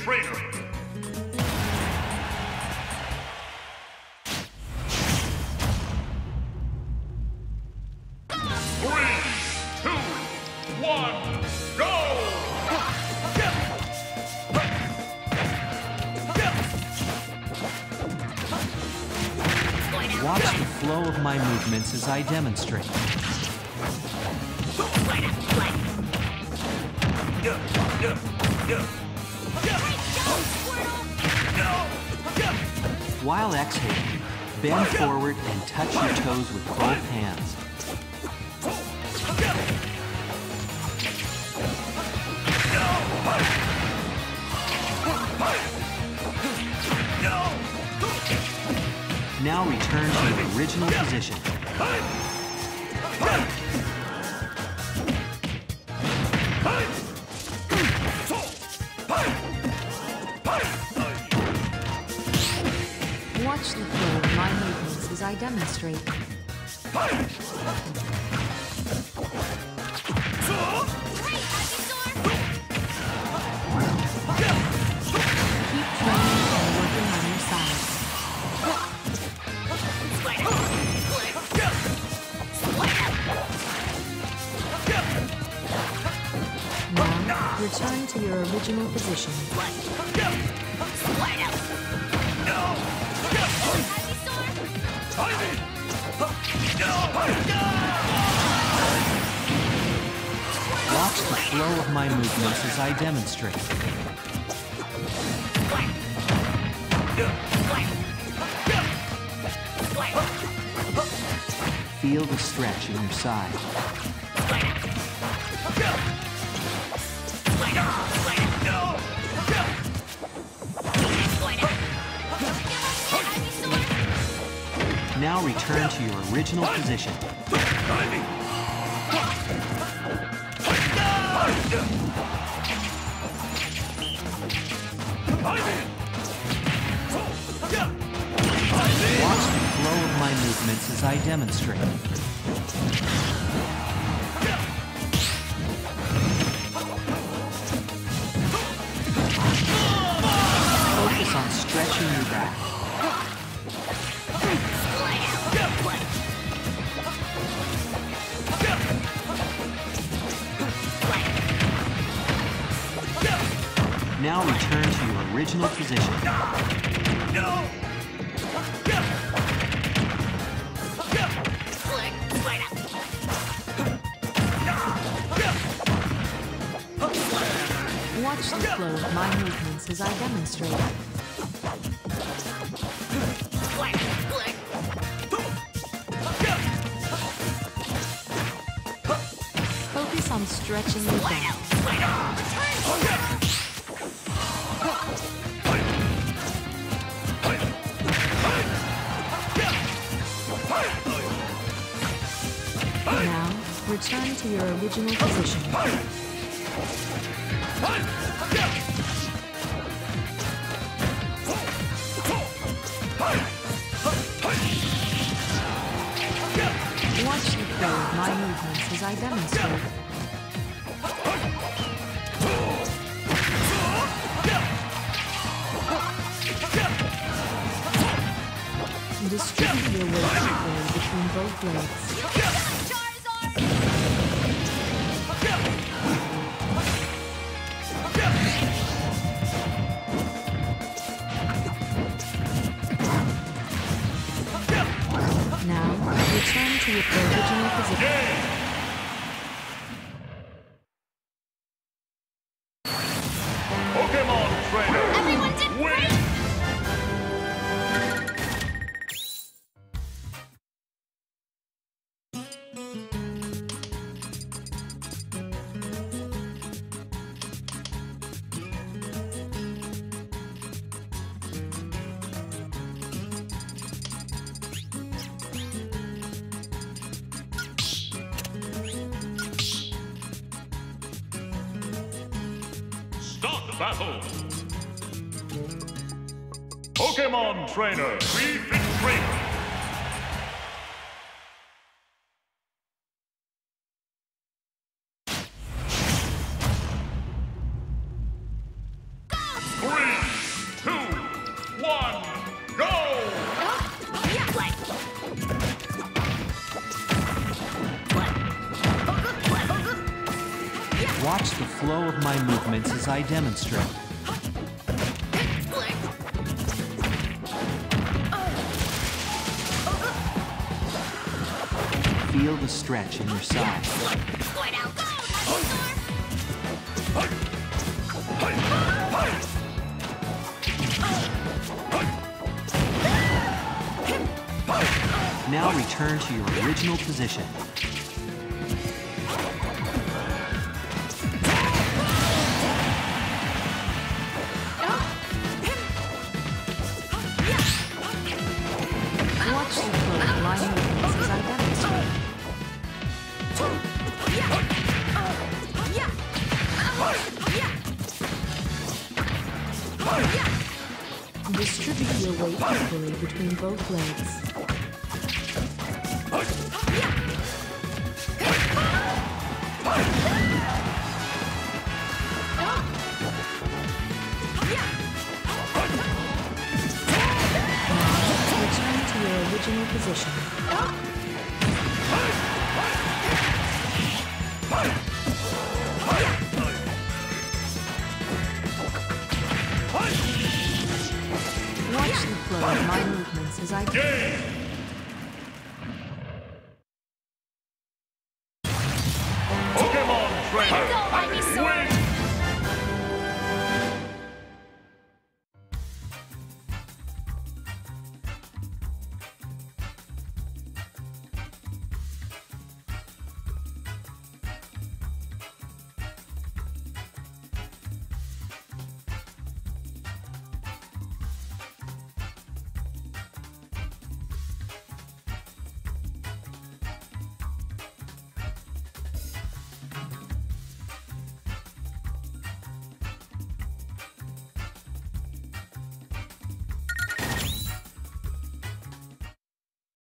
trainer. 3, 2, 1, go! Watch the flow of my movements as I demonstrate. While exhaling, bend forward and touch your toes with both hands. Now return to your original position. Watch the flow of my movements as I demonstrate. Keep training and working on your side. Now, return to your original position. Watch the flow of my movements as I demonstrate. Feel the stretch in your side. Now return to your original position. Watch the flow of my movements as I demonstrate. Focus on stretching your back. Now return to your original position. Watch the flow of my movements as I demonstrate. Focus on stretching your back. Now, return to your original position. Watch the flow of my movements as I demonstrate. Distribute your weight equally between both legs. Now, return to your original position. Pokemon trainer. Everyone did great! Start the battle. Pokemon trainer. Refit trainer. Watch the flow of my movements as I demonstrate. Feel the stretch in your side. Now return to your original position. Watch the flow of my movements as I demonstrate. Distribute your weight equally between both legs. Return to your original position. Watch the flow of my movements as I Game!